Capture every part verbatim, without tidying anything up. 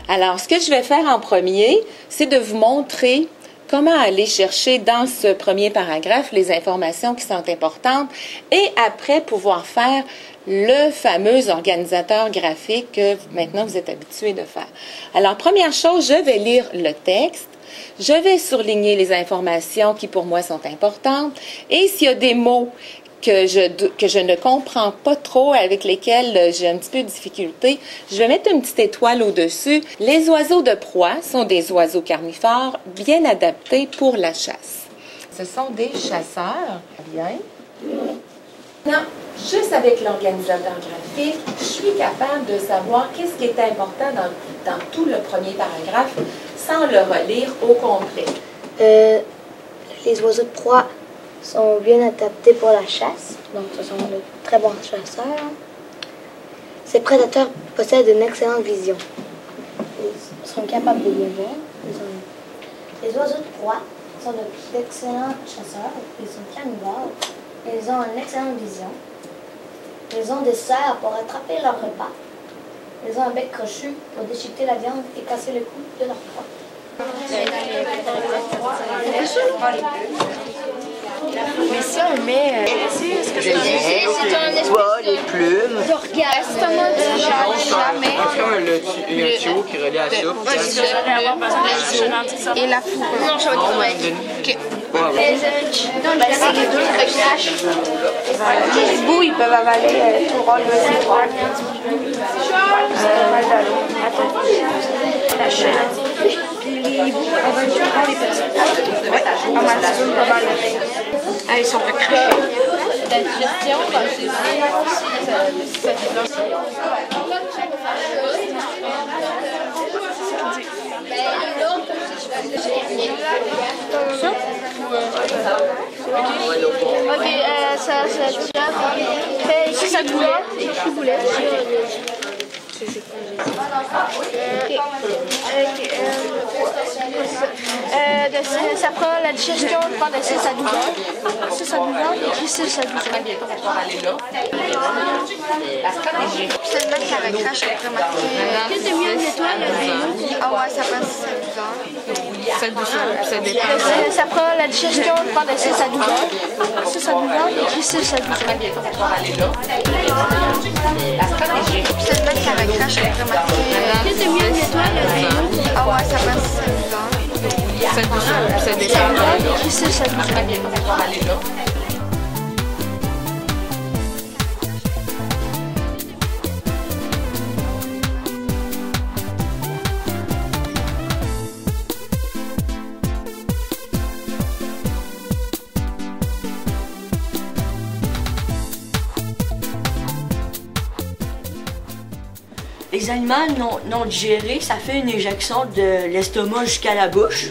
Alors, ce que je vais faire en premier, c'est de vous montrer comment aller chercher dans ce premier paragraphe les informations qui sont importantes et après pouvoir faire le fameux organisateur graphique que maintenant vous êtes habitués de faire. Alors, première chose, je vais lire le texte. Je vais surligner les informations qui pour moi sont importantes et s'il y a des mots que je, que je ne comprends pas trop, avec lesquels j'ai un petit peu de difficulté, je vais mettre une petite étoile au-dessus. Les oiseaux de proie sont des oiseaux carnivores bien adaptés pour la chasse. Ce sont des chasseurs. Bien. Non, juste avec l'organisateur graphique, je suis capable de savoir qu'est-ce qui est important dans, dans tout le premier paragraphe sans le relire au complet. Euh, les oiseaux de proie sont bien adaptés pour la chasse, donc ce sont de très bons chasseurs. Ces prédateurs possèdent une excellente vision. Ils sont capables de bien voir. Les oiseaux de proie sont d'excellents chasseurs, ils sont carnivores, ils ont une excellente vision. Ils ont des serres pour attraper leur repas. Ils ont un bec crochu pour déchiqueter la viande et casser le cou de leur proie. Mais si on met... Est-ce que je peux vois les plumes. D'orgasme, jamais. Il y a un tuyau qui relie à ça. Et la fourrure. Non, je vais trouver. Les deux crachages. Les hiboux, ils peuvent avaler tout rôle de trois. La chaîne. Puis les hiboux, on va juste prendre les petits. Ouais, on va dire pas mal. Ah, ils sont pas crachés. La digestion, c'est Ok, euh, ça, ça déjà fait ici ça douleur et puis boulette. Ok. Ok. Euh, de, ça prend la digestion, je prends de six à douze heures. six à douze heures et puis six à douze heures. C'est le mec qui avait crash après ma Qu'est-ce que c'est mieux une étoile? Ah ouais, ça passe six à douze heures. Ça douceur, ça dépend. Ça prend la digestion, je prends de six à douze heures. six à douze heures et puis six à douze heures. C'est le mec qui avait crash après ma Qu'est-ce que c'est mieux une étoile? Ah ouais, ça passe six à douze heures. Ça douceur, ça dépend. Et puis six à douze heures. Les aliments non, non digérés, ça fait une éjection de l'estomac jusqu'à la bouche.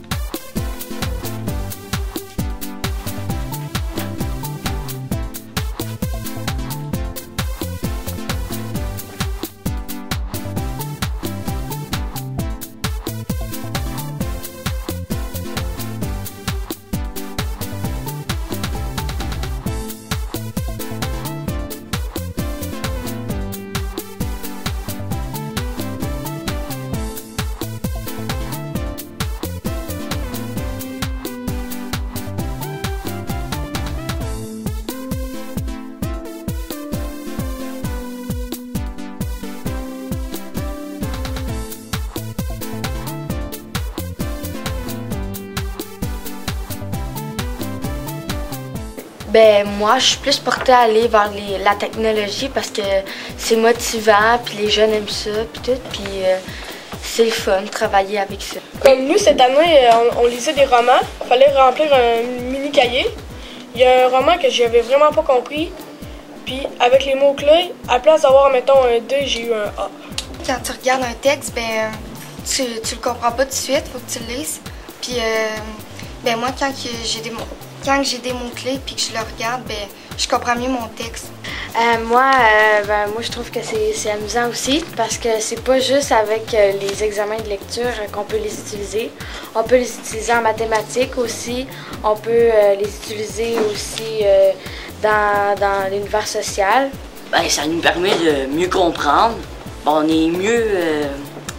Ben moi, je suis plus portée à aller vers les, la technologie parce que c'est motivant, puis les jeunes aiment ça, puis tout, puis euh, c'est le fun de travailler avec ça. Comme nous, cette année, on, on lisait des romans. Il fallait remplir un mini-cahier. Il y a un roman que j'avais vraiment pas compris. Puis avec les mots-clés, à place d'avoir, mettons, un deux, j'ai eu un A. Quand tu regardes un texte, ben tu, tu le comprends pas tout de suite, faut que tu le lises. Puis euh, ben moi, quand j'ai des mots... Quand j'ai des mots-clés puis que je le regarde, ben, je comprends mieux mon texte. Euh, moi, euh, ben, moi, je trouve que c'est amusant aussi parce que c'est pas juste avec euh, les examens de lecture euh, qu'on peut les utiliser. On peut les utiliser en mathématiques aussi. On peut euh, les utiliser aussi euh, dans, dans l'univers social. Ben, ça nous permet de mieux comprendre. Bon, on est mieux euh,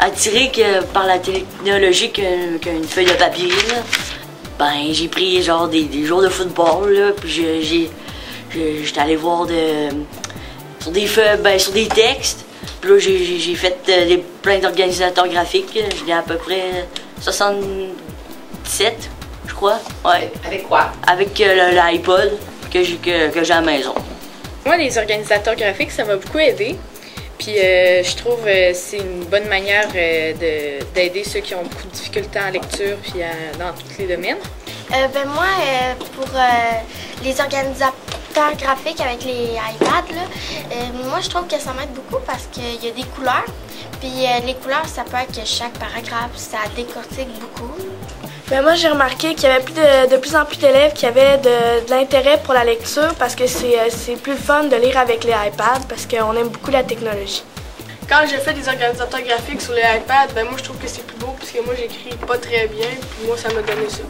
attiré que, par la technologie qu'une qu'une feuille de papier. Là. Ben, j'ai pris genre des, des jours de football, là, puis j'ai j'étais allé voir de, sur des feuilles, ben, sur des textes. Puis là, j'ai fait euh, des, plein d'organisateurs graphiques. J'ai à peu près soixante-dix-sept, je crois. Ouais. Avec quoi? Avec euh, l'iPod que j'ai que, que j'ai à la maison. Moi, les organisateurs graphiques, ça m'a beaucoup aidé. Puis euh, je trouve que euh, c'est une bonne manière euh, d'aider ceux qui ont beaucoup de difficultés en lecture puis euh, dans tous les domaines. Euh, ben moi, euh, pour euh, les organisateurs graphiques avec les iPads, là, euh, moi je trouve que ça m'aide beaucoup parce qu'il y a des couleurs. Puis euh, les couleurs, ça peut être que chaque paragraphe, ça décortique beaucoup. Ben moi, j'ai remarqué qu'il y avait plus de, de plus en plus d'élèves qui avaient de, de l'intérêt pour la lecture parce que c'est plus fun de lire avec les iPads parce qu'on aime beaucoup la technologie. Quand j'ai fait des organisateurs graphiques sur les iPads, ben moi, je trouve que c'est plus beau parce que moi, j'écris pas très bien, puis moi, ça m'a donné ça.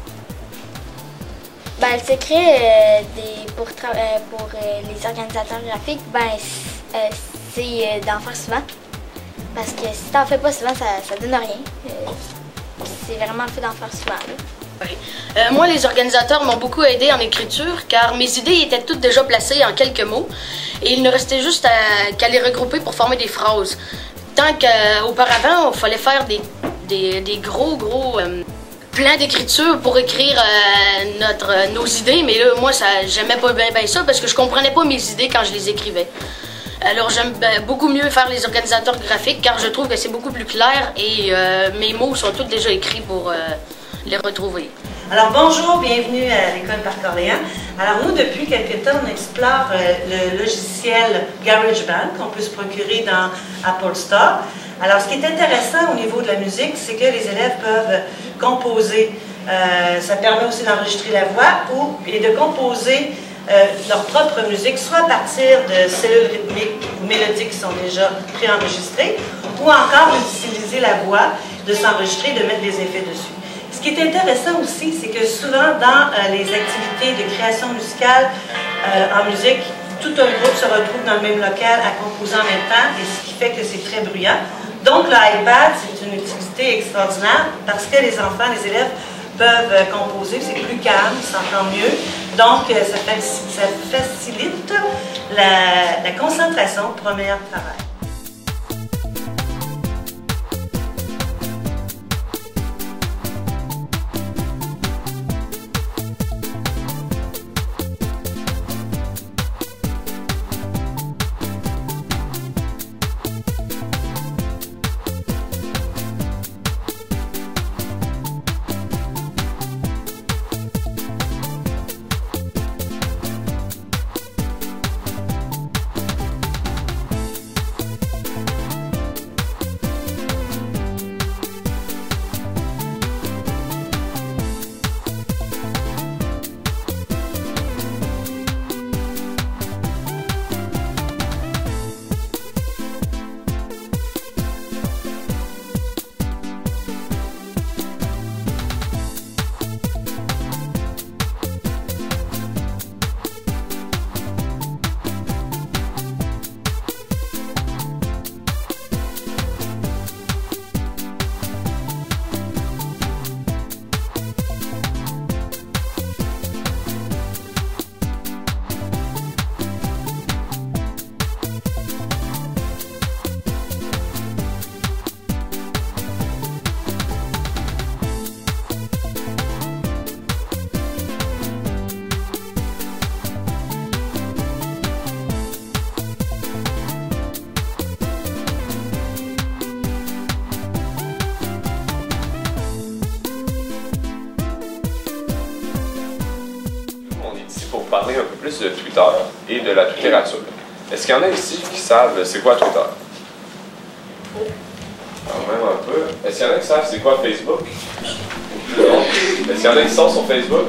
Ben, le secret euh, des, pour, euh, pour euh, les organisateurs graphiques, ben, euh, c'est euh, d'en faire souvent. Parce que si t'en fais pas souvent, ça, ça donne rien. Euh, C'est vraiment le fait d'en faire souvent. Okay. Euh, moi, les organisateurs m'ont beaucoup aidé en écriture car mes idées étaient toutes déjà placées en quelques mots et il ne restait juste qu'à les regrouper pour former des phrases. Tant qu'auparavant, il fallait faire des, des, des gros, gros euh, plans d'écriture pour écrire euh, notre, euh, nos idées, mais là, moi, j'aimais pas bien, bien ça parce que je comprenais pas mes idées quand je les écrivais. Alors j'aime beaucoup mieux faire les organisateurs graphiques car je trouve que c'est beaucoup plus clair et euh, mes mots sont tous déjà écrits pour euh, les retrouver. Alors bonjour, bienvenue à l'école Parc-Orléans. Alors nous, depuis quelques temps, on explore euh, le logiciel GarageBand qu'on peut se procurer dans Apple Store. Alors ce qui est intéressant au niveau de la musique, c'est que les élèves peuvent composer. Euh, ça permet aussi d'enregistrer la voix ou, et de composer Euh, leur propre musique, soit à partir de cellules rythmiques ou mélodiques qui sont déjà préenregistrées, ou encore d'utiliser la voix, de s'enregistrer, de mettre des effets dessus. Ce qui est intéressant aussi, c'est que souvent dans euh, les activités de création musicale euh, en musique, tout un groupe se retrouve dans le même local à composer en même temps, et ce qui fait que c'est très bruyant. Donc l'iPad, c'est une utilité extraordinaire parce que les enfants, les élèves, peuvent composer, c'est plus calme, ils s'entendent mieux. Donc, ça, fait, ça facilite la, la concentration pour un meilleur travail. Pour parler un peu plus de Twitter et de la littérature. Est-ce qu'il y en a ici qui savent c'est quoi Twitter? Quand même un peu. Est-ce qu'il y en a qui savent c'est quoi Facebook? Non. Est-ce qu'il y en a qui sont sur Facebook?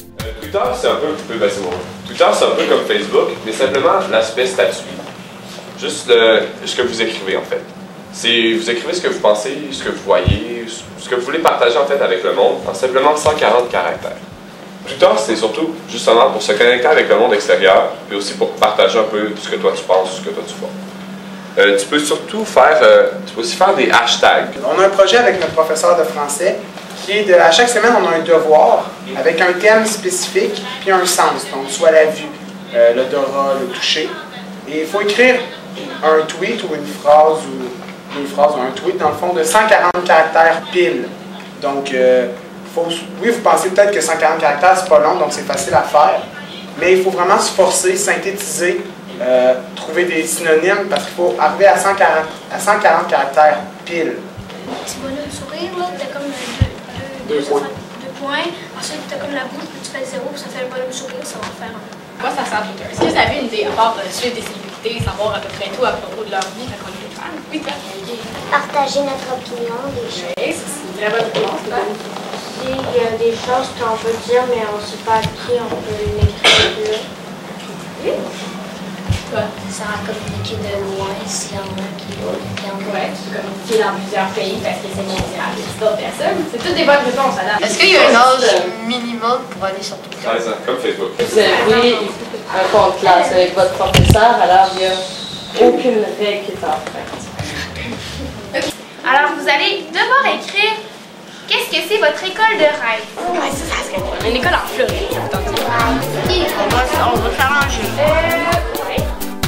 Twitter, c'est un peu, ben c'est bon. Twitter, c'est un peu comme Facebook, mais simplement l'aspect statut. juste le, ce que vous écrivez en fait. C'est, vous écrivez ce que vous pensez, ce que vous voyez, ce que vous voulez partager en fait avec le monde en simplement cent quarante caractères. Twitter, c'est surtout justement pour se connecter avec le monde extérieur, puis aussi pour partager un peu ce que toi tu penses, ce que toi tu vois. Euh, tu peux surtout faire, euh, tu peux aussi faire des hashtags. On a un projet avec notre professeur de français qui est de, à chaque semaine, on a un devoir avec un thème spécifique puis un sens, donc soit la vue, euh, l'odorat, le toucher. Et il faut écrire un tweet ou une phrase ou deux phrases ou un tweet dans le fond de cent quarante caractères pile. Donc, euh, faut, oui, vous pensez peut-être que cent quarante caractères, c'est pas long, donc c'est facile à faire. Mais il faut vraiment se forcer, synthétiser, euh, trouver des synonymes, parce qu'il faut arriver à cent quarante, à cent quarante caractères pile. Petit bonhomme sourire, là, t'as comme deux, deux, deux, points. deux points. Ensuite, t'as comme la bouche, puis tu fais zéro, puis ça fait le bonhomme sourire, ça va faire un. Quoi ça sert Twitter? Est-ce que vous avez une idée, à part de suivre des célébrités, savoir à peu près tout à propos de leur vie quand on est fan? Oui, Partager notre opinion, des choses. Oui, c'est une très bonne réponse. Il y a des choses qu'on peut dire, mais on ne sait pas à qui on peut l'écrire là. Oui. Quoi? Ça va communiquer de loin s'il y en a qui ont. Ouais, tu peux communiquer dans plusieurs pays parce que c'est mondial. C'est d'autres personnes. C'est toutes des bonnes réponses, madame. Est-ce qu'il y a un âge minimum pour aller sur Twitter? treize ans, comme Facebook. Vous avez un compte classe avec votre professeur, alors il n'y a aucune règle qui est en fait. Alors, vous allez devoir écrire qu'est-ce que c'est votre école de rêve. Ouais, ça, ça serait une école en Floride, j'ai entendu. On va, on va s'arranger. Euh, ouais.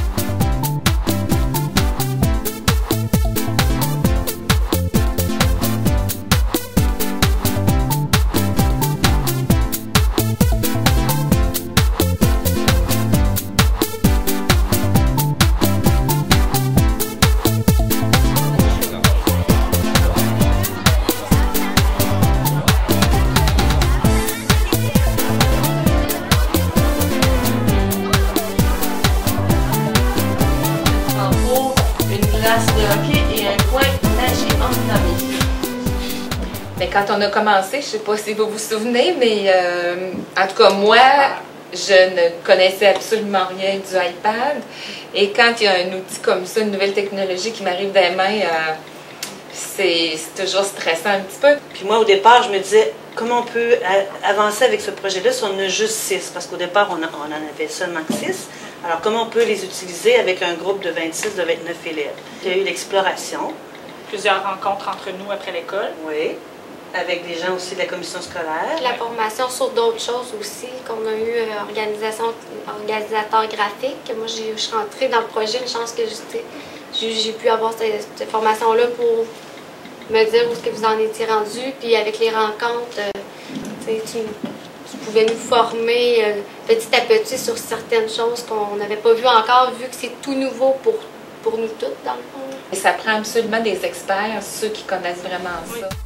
Mais quand on a commencé, je ne sais pas si vous vous souvenez, mais euh, en tout cas, moi, je ne connaissais absolument rien du iPad. Et quand il y a un outil comme ça, une nouvelle technologie qui m'arrive dans les mains, euh, c'est toujours stressant un petit peu. Puis moi, au départ, je me disais, comment on peut avancer avec ce projet-là si on en a juste six? Parce qu'au départ, on, a, on en avait seulement six. Alors, comment on peut les utiliser avec un groupe de vingt-six, de vingt-neuf élèves? Il y a eu l'exploration. Plusieurs rencontres entre nous après l'école. Oui. Avec des gens aussi de la commission scolaire. La formation sur d'autres choses aussi, qu'on a eu euh, organisation, organisateur graphique. Moi, je suis rentrée dans le projet, une chance que j'ai pu avoir cette, cette formation-là pour me dire où est-ce que vous en étiez rendu. Puis avec les rencontres, euh, tu, tu pouvais nous former euh, petit à petit sur certaines choses qu'on n'avait pas vues encore, vu que c'est tout nouveau pour, pour nous toutes, dans le fond. Et ça prend absolument des experts, ceux qui connaissent vraiment oui. ça.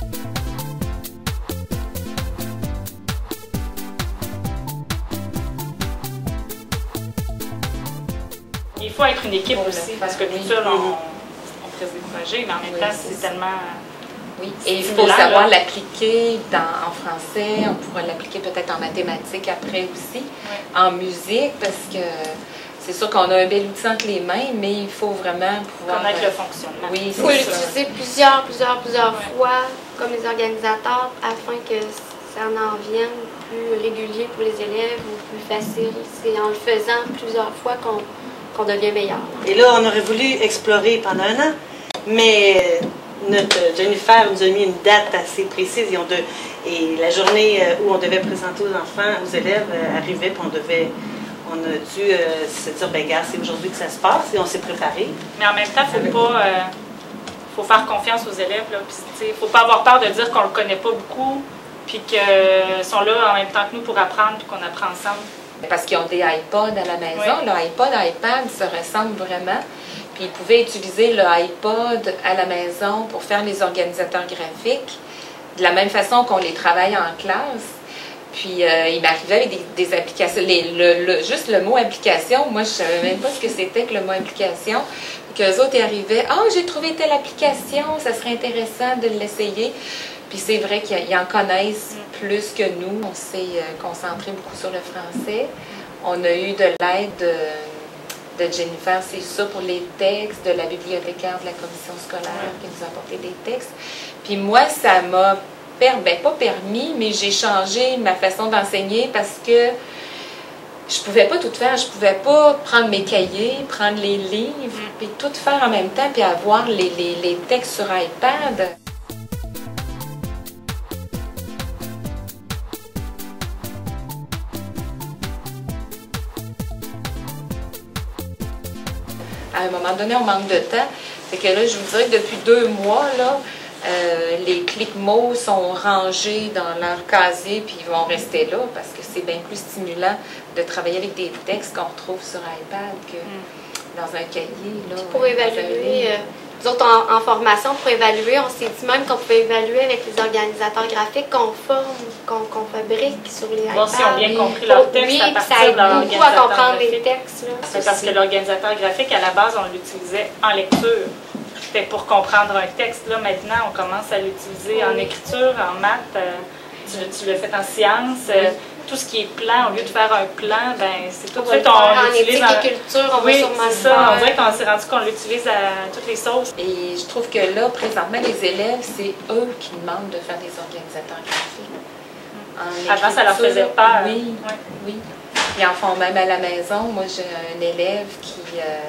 Il faut être une équipe aussi, parce que tout seul, on, on pourrait se décourager, mais en même oui, temps, c'est tellement... Oui, et il faut savoir l'appliquer en français, on pourra l'appliquer peut-être en mathématiques après aussi, oui. En musique, parce que c'est sûr qu'on a un bel outil entre les mains, mais il faut vraiment pouvoir... connaître le fonctionnement. Oui, il faut l'utiliser plusieurs, plusieurs, plusieurs oui. fois, comme les organisateurs, afin que ça en vienne plus régulier pour les élèves ou plus facile. C'est en le faisant plusieurs fois qu'on qu'on devient meilleur. Et là, on aurait voulu explorer pendant un an, mais notre Jennifer nous a mis une date assez précise et, on de, et la journée où on devait présenter aux enfants, aux élèves, arrivait, puis on devait, on a dû euh, se dire, ben gars, c'est aujourd'hui que ça se passe, et on s'est préparé. Mais en même temps, il faut pas, euh, faut faire confiance aux élèves, là, puis il faut pas avoir peur de dire qu'on le connaît pas beaucoup, puis qu'ils sont là en même temps que nous pour apprendre, puis qu'on apprend ensemble. Parce qu'ils ont des iPods à la maison. Oui. Le iPod, iPad se ressemblent vraiment. Puis ils pouvaient utiliser le iPod à la maison pour faire les organisateurs graphiques de la même façon qu'on les travaille en classe. Puis euh, il m'arrivait avec des, des applications. Les, le, le, juste le mot application, moi je ne savais même pas ce que c'était que le mot application. Qu'eux autres y arrivaient. Ah, oh, j'ai trouvé telle application, ça serait intéressant de l'essayer. Puis c'est vrai qu'ils en connaissent plus que nous. On s'est concentré beaucoup sur le français. On a eu de l'aide de, de Jennifer, c'est ça pour les textes, de la bibliothécaire de la commission scolaire qui nous a apporté des textes. Puis moi, ça m'a, ben, pas permis, mais j'ai changé ma façon d'enseigner parce que je pouvais pas tout faire. Je pouvais pas prendre mes cahiers, prendre les livres, puis tout faire en même temps, puis avoir les, les, les textes sur iPad. À un moment donné, on manque de temps. Fait que là, je vous dirais que depuis deux mois, là, euh, les clics-mots sont rangés dans leur casier, puis ils vont rester là, parce que c'est bien plus stimulant de travailler avec des textes qu'on retrouve sur iPad que mm. dans un cahier. Là, pour évaluer, euh, nous autres en, en formation, pour évaluer, on s'est dit même qu'on pouvait évaluer avec les organisateurs graphiques qu'on forme, qu'on qu'on fabrique sur les iPads. Bon, si on a bien compris leur texte oui, à partir de leur organisateur beaucoup à comprendre graphique. les textes. C'est parce que l'organisateur graphique, à la base, on l'utilisait en lecture. C'était pour comprendre un texte. Là, maintenant, on commence à l'utiliser oui. en écriture, en maths. Euh, tu, tu l'as fait en sciences. Euh, oui. Tout ce qui est plan, au lieu de faire un plan, ben c'est tout de suite on l'utilise en éthique et culture, on oui, va sûrement c'est ça. On dirait qu'on s'est rendu qu'on l'utilise à toutes les sauces. Et je trouve que là, présentement, les élèves, c'est eux qui demandent de faire des organisateurs graphiques. En Avant, ça leur faisait peur. Oui, ouais. oui. Ils en font même à la maison. Moi, j'ai un élève qui, euh,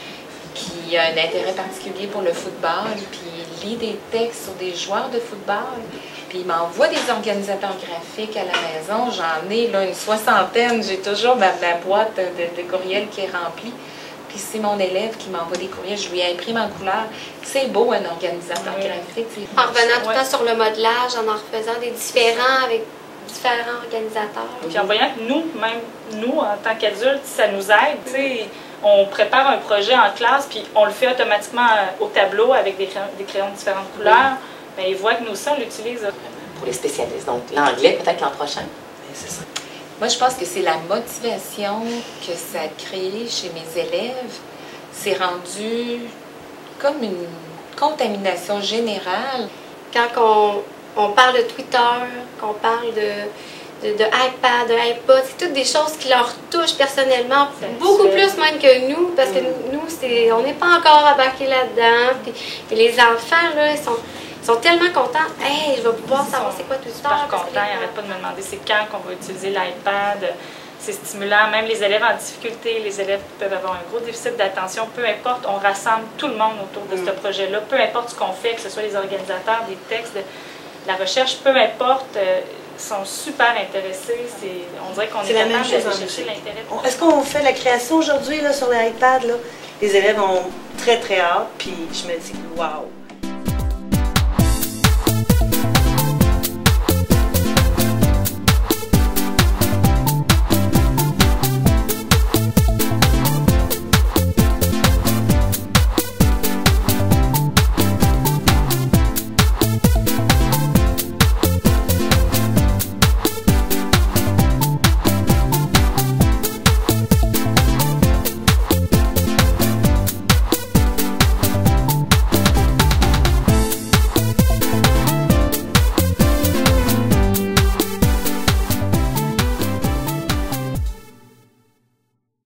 qui a un intérêt particulier pour le football, puis il lit des textes sur des joueurs de football. Puis il m'envoie des organisateurs graphiques à la maison. J'en ai là, une soixantaine. J'ai toujours ma, ma boîte de, de courriels qui est remplie. Puis c'est mon élève qui m'envoie des courriels. Je lui imprime en couleur. C'est beau, un organisateur oui. graphique. En revenant tout le temps sur le modelage, en en refaisant des différents avec différents organisateurs. Puis en voyant que nous, même nous, en tant qu'adultes, ça nous aide. T'sais, on prépare un projet en classe, puis on le fait automatiquement au tableau avec des crayons, des crayons de différentes couleurs. Oui. Bien, ils voient que nous aussi, on l'utilise. Pour les spécialistes. Donc, l'anglais, peut-être l'an prochain. C'est ça. Moi, je pense que c'est la motivation que ça a créé chez mes élèves. C'est rendu comme une contamination générale. Quand on, on parle de Twitter, qu'on parle de, de, de iPad, de iPod, c'est toutes des choses qui leur touchent personnellement, beaucoup plus même que nous, parce que nous, c'est, on n'est pas encore embarqués là-dedans. Puis, puis les enfants, là, ils sont... Ils sont tellement contents. Hey, je vais pouvoir savoir c'est quoi tout ça. Ils sont super contents. Ils n'arrêtent pas de me demander c'est quand qu'on va utiliser l'iPad. C'est stimulant. Même les élèves en difficulté, les élèves qui peuvent avoir un gros déficit d'attention, peu importe, on rassemble tout le monde autour de mm. ce projet-là. Peu importe ce qu'on fait, que ce soit les organisateurs, des textes, de la recherche, peu importe, euh, ils sont super intéressés. On dirait qu'on est, est capable de chercher l'intérêt. Est-ce qu'on fait la création aujourd'hui sur l'iPad? Les élèves ont très, très hâte. Puis je me dis, waouh!